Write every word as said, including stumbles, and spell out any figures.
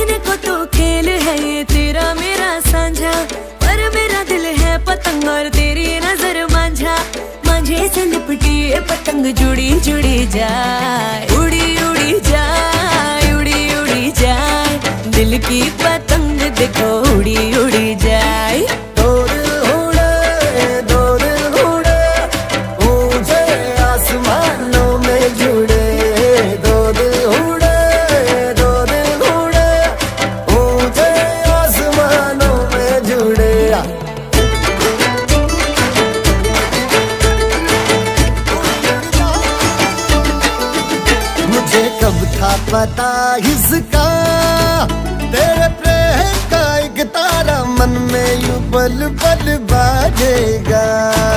कहने को तो खेल है ये तेरा मेरा साझा, पर मेरा दिल है पतंग और तेरी नजर मांझा। मांझे से लिपटी ये पतंग जुड़ी जुड़ी जाए, उड़ी उड़ी जाए, उड़ी उड़ी जाए। दिल की पतंग देखो उड़ी उड़ी जाए। दो दिल उड़े, दो दिल उड़े, ऊंचे आसमानों में जुड़े। दो दिल उड़े, दो दिल उड़े, ऊंचे आसमानों में जुड़े। मुझे कब था पता इसका, तेरे प्रेम का एक तारा मन में यूं पल पल बाजेगा।